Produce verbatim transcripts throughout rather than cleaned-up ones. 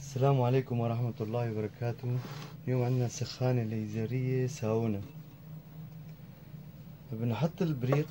السلام عليكم ورحمة الله وبركاته. اليوم عندنا سخانة ليزرية ساونا. بنحط البريق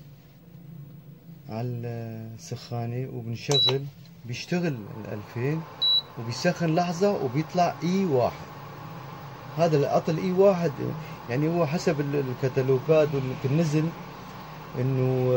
على السخانة وبنشغل، بيشتغل الألفين وبيسخن لحظة وبيطلع اي واحد. هذا العطل اي واحد يعني هو حسب الكتالوجات واللي نزل انه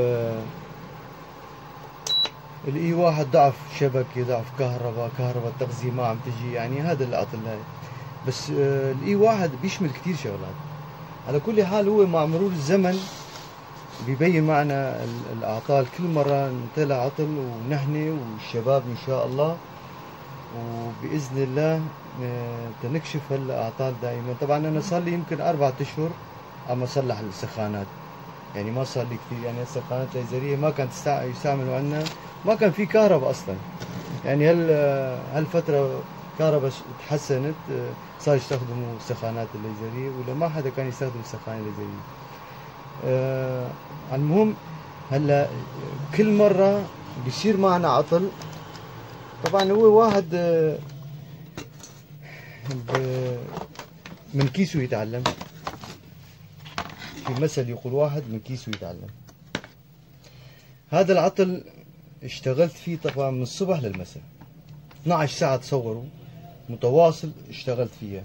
الاي واحد ضعف شبكة، ضعف كهرباء، كهرباء التغذية ما عم تجي، يعني هذا العطل هاي. بس الاي واحد بيشمل كتير شغلات. على كل حال هو مع مرور الزمن بيبين معنا الاعطال، كل مرة نطلع عطل ونحن والشباب ان شاء الله، وباذن الله تنكشف هالاعطال دائما. طبعا انا صار لي يمكن اربعة اشهر عم اصلح السخانات، يعني ما صار لي كثير. يعني السخانات الليزرية ما كانت يستعملوا عندنا، ما كان في كهرباء اصلا. يعني هال هالفترة كهرباء تحسنت، صار يستخدموا السخانات الليزرية، ولا ما حدا كان يستخدم السخانة الليزرية. آه المهم هلا كل مرة بيصير معنا عطل. طبعا هو واحد آه من كيسه يتعلم. في مثل يقول واحد من كيسه يتعلم. هذا العطل اشتغلت فيه طبعا من الصبح للمساء، اثنعش ساعة تصوروا متواصل اشتغلت فيها.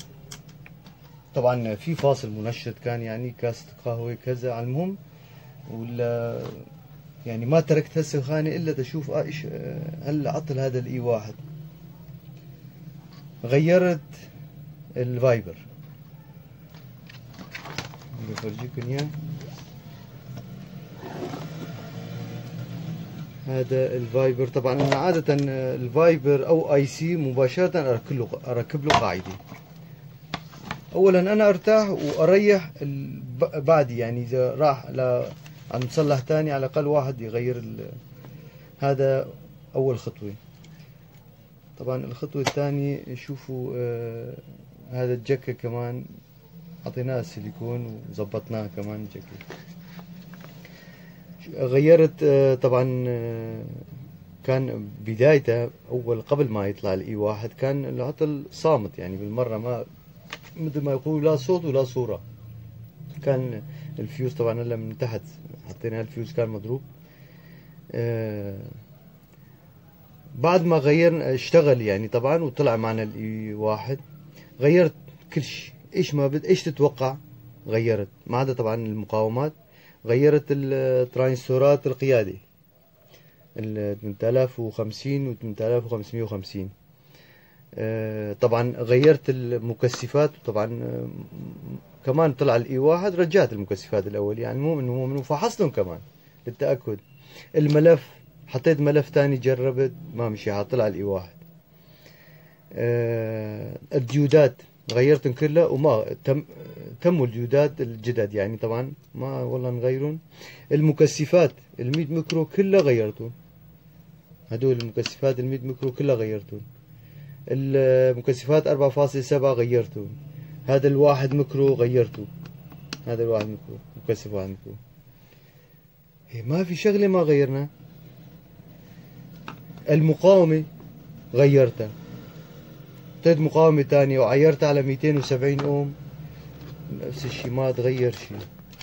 طبعا في فاصل منشط كان، يعني كاسة قهوة كذا. على المهم ولا يعني ما تركت هالسخانة الا تشوف ايش هالعطل هذا الاي واحد. غيرت الفايبر، بفرجيكم اياه. هذا الفايبر. طبعا انا عادة الفايبر او اي سي مباشرة اركب له اركب له قاعدة. اولا انا ارتاح واريح بعدي، يعني اذا راح على مصلح ثاني على الاقل واحد يغير. هذا اول خطوة. طبعا الخطوة الثانية شوفوا آه هذا الجكة كمان اعطيناه السيليكون وظبطناه كمان الجكة. غيرت آه طبعا آه كان بدايته اول قبل ما يطلع الاي واحد كان العطل صامت، يعني بالمرة ما مثل ما يقولوا لا صوت ولا صورة. كان الفيوز طبعا هلا من تحت حطينا الفيوز كان مضروب. آه بعد ما غيرنا اشتغل يعني طبعا وطلع معنا الاي واحد. غيرت كل شيء، ايش ما بد ايش تتوقع غيرت، ما عدا طبعا المقاومات. غيرت الترانزستورات القيادة ال ثمانية آلاف وخمسين و ثمانية آلاف وخمسمية وخمسين. آه طبعا غيرت المكثفات. طبعا آه كمان طلع الاي واحد رجعت المكثفات الاول، يعني مو منه مو منه فحصتهم كمان للتاكد. الملف حطيت ملف ثاني جربت ما مشي، طلع الاي واحد. آه الديودات غيرتهم كلها وما تم تموا الديودات الجدد، يعني طبعا ما والله نغيرهم. المكثفات ال مية ميكرو كلها غيرتهم. هدول المكثفات ال مية ميكرو كلها غيرتهم. المكثفات أربعة فاصلة سبعة غيرته. هذا الواحد ميكرو غيرته. هذا الواحد ميكرو مكثف واحد ميكرو. إيه ما في شغلة ما غيرنا. المقاومة غيرتها، حطيت مقاومة ثانية وعيرتها على مئتين وسبعين اوم، نفس الشيء ما تغير شيء.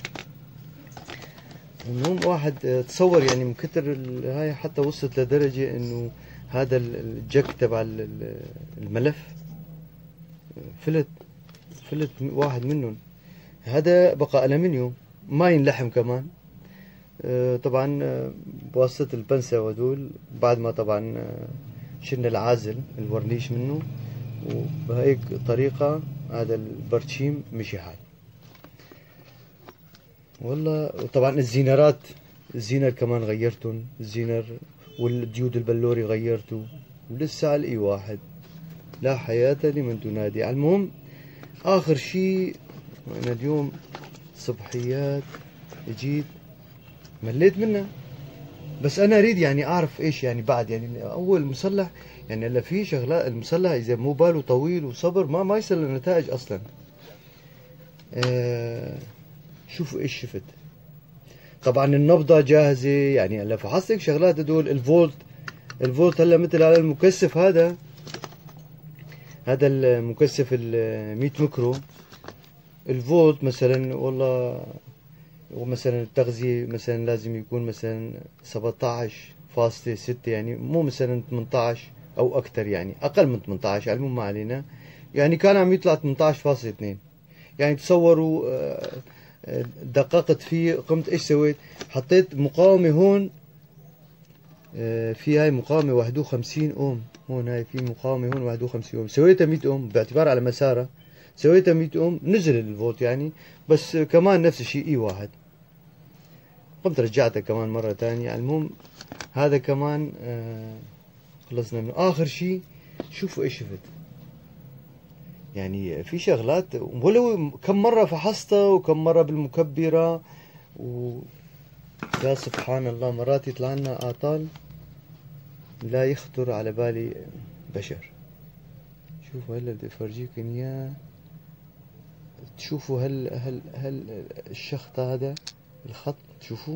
المهم واحد تصور يعني من كتر هاي حتى وصلت لدرجة انه هذا الجك تبع الملف فلت فلت واحد منهم. هذا بقى ألمنيوم ما ينلحم كمان. طبعا بواسطة البنسة وهدول بعد ما طبعا شلنا العازل الورنيش منه، وبهيك طريقة هذا البرشيم مشي حال والله. طبعا الزينرات الزينر كمان غيرتهم، الزينر والديود البلوري غيرته، ولسه على الاي واحد لا حياة لمن تنادي. على المهم اخر شيء انا اليوم صبحيات اجيت مليت منها، بس انا اريد يعني اعرف ايش يعني بعد. يعني اول مصلح يعني هلا في شغلات المصلح اذا مو باله طويل وصبر ما ما يصل للنتائج اصلا. آه شوفوا ايش شفت. طبعا النبضة جاهزة، يعني هلا فحصت شغلات هدول الفولت. الفولت هلا مثل على المكثف هذا هذا المكثف ال مية ميكرو الفولت مثلا، والله ومثلا التغذية مثلا لازم يكون مثلا سبعطعش فاصلة ستة، يعني مو مثلا ثمنطعش او اكثر، يعني اقل من ثمنطعش، على العموم ما علينا، يعني كان عم يطلع ثمنطعش فاصلة اثنين. يعني تصوروا دققت فيه، قمت ايش سويت؟ حطيت مقاومة هون، في هاي مقاومة واحد وخمسين اوم، هون هاي في مقاومة هون واحد وخمسين اوم، سويتها مية اوم باعتبار على مسارها، سويتها مية اوم نزل الفولت يعني، بس كمان نفس الشيء اي واحد. قمت رجعتها كمان مرة ثانية. المهم هذا كمان آه خلصنا منه. آخر شيء شوفوا إيش شفت، يعني في شغلات ولو كم مرة فحصتها وكم مرة بالمكبرة، و يا سبحان الله مرات يطلع لنا أعطال لا يخطر على بالي بشر. شوفوا هلا بدي أفرجيكم إياه، تشوفوا هل هل هل الشخط هذا الخط، شوفوا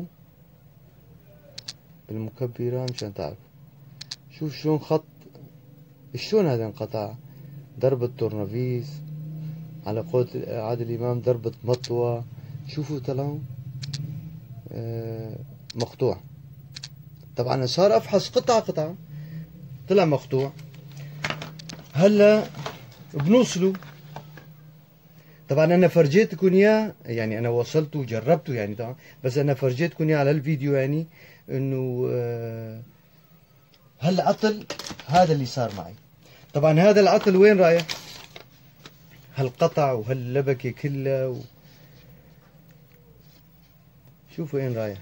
بالمكبرة مشان تعرف. شوف شلون خط، شلون هذا انقطع، ضربة تورنافيس على قول عادل الإمام، ضربة مطوة. شوفوا طلعوا آه مقطوع. طبعا صار افحص قطعة قطعة طلع مقطوع. هلا بنوصله، طبعا انا فرجيتكم اياه، يعني انا وصلته وجربته يعني طبعا، بس انا فرجيتكم اياه على الفيديو، يعني انه آه هالعطل هذا اللي صار معي. طبعا هذا العطل وين رايح؟ هالقطع وهاللبكة كلها و... شوفوا وين رايح.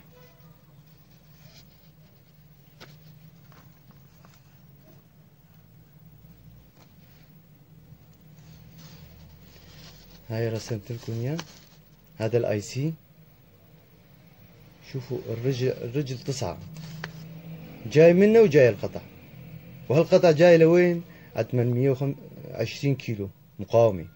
هاي رسمت لكم اياه، هذا الاي سي. شوفوا الرجل الرجل تسعة جاي منه وجاي القطع، وهالقطع جاي لوين؟ على ثمانمية وعشرين كيلو مقاومة،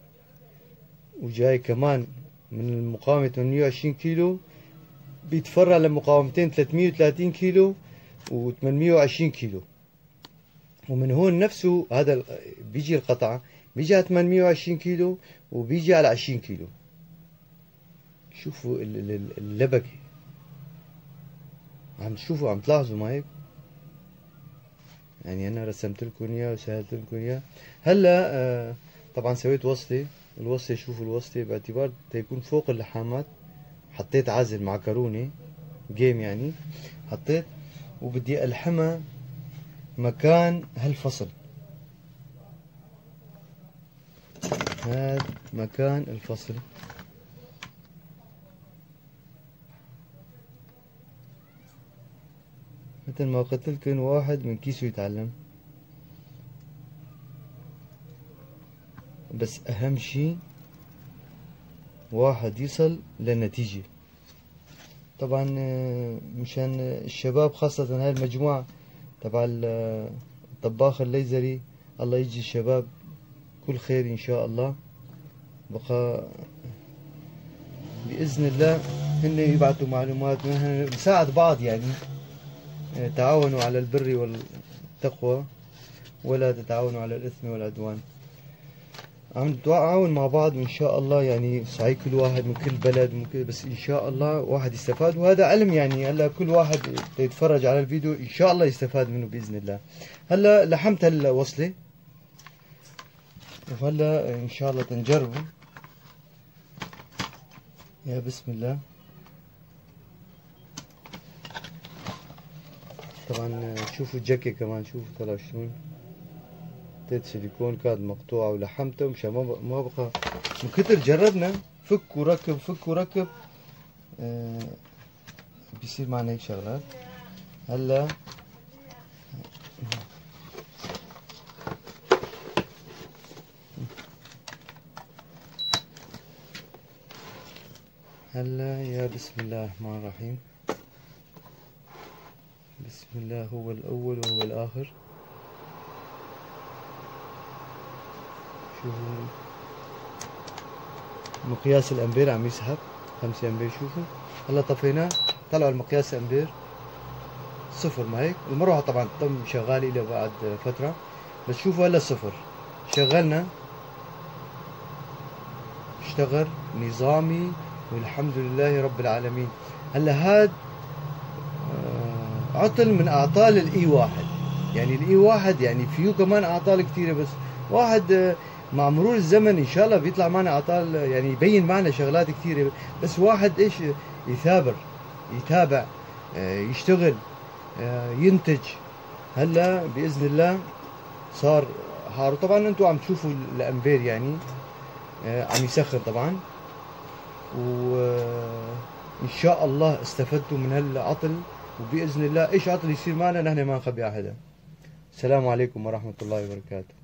وجاي كمان من المقاومة ثمانمية وعشرين كيلو بيتفرع لمقاومتين ثلاثمية وثلاثين كيلو و ثمانمية وعشرين كيلو، ومن هون نفسه هذا بيجي القطع بيجي على ثمانمية وعشرين كيلو وبيجي على عشرين كيلو. شوفوا اللبكة، عم تشوفوا عم تلاحظوا ما هيك؟ يعني انا رسمت لكم اياه وسهلت لكم اياه. هلا آه طبعا سويت وصلة، الوصلة شوفوا الوصلة باعتبار تيكون فوق اللحامات، حطيت عازل معكرونة جيم يعني، حطيت وبدي الحمها مكان هالفصل، هذا مكان الفصل. مثل ما قلت لكم واحد من كيسه يتعلم، بس اهم شيء واحد يصل للنتيجة. طبعا مشان الشباب خاصة هاي المجموعة تبع الطباخ الليزري، الله يجزي الشباب كل خير ان شاء الله، بقى باذن الله هن يبعثوا معلومات، نساعد بعض يعني، تعاونوا على البر والتقوى ولا تتعاونوا على الاثم والعدوان. عم نتعاون مع بعض وان شاء الله يعني صحيح كل واحد من كل بلد من كل، بس ان شاء الله واحد يستفاد، وهذا علم يعني. هلا كل واحد يتفرج على الفيديو ان شاء الله يستفاد منه باذن الله. هلا لحمت الوصلة وهلا ان شاء الله تنجربه. يا بسم الله. طبعا شوفوا الجاكي كمان، شوفوا طلع شلون، حطيت سيليكون كاد مقطوعة ولحمته مشان ما بقى، من كتر جربنا فك وركب فك وركب آه بيصير معنا هيك شغلات. هلا هلا يا بسم الله الرحمن الرحيم. بسم الله هو الأول وهو الآخر. شوفوا مقياس الأمبير عم يسحب خمسة أمبير. شوفوا هلا طفيناه طلعوا المقياس أمبير صفر، ما هيك؟ المروحة طبعا تم شغالة إلى بعد فترة، بس شوفوا هلا صفر. شغلنا اشتغل نظامي والحمد لله رب العالمين. هلا هاد عطل من اعطال الاي واحد، يعني الاي واحد يعني فيه كمان اعطال كثيره، بس واحد مع مرور الزمن ان شاء الله بيطلع معنا اعطال، يعني يبين معنا شغلات كثيره، بس واحد ايش يثابر يتابع يشتغل ينتج. هلا باذن الله صار حار. طبعا انتم عم تشوفوا الامبير يعني عم يسخن طبعا، وان شاء الله استفدتوا من هالعطل، وباذن الله ايش عطل يصير معنا نحن ما نخبي على حدا. السلام عليكم ورحمه الله وبركاته.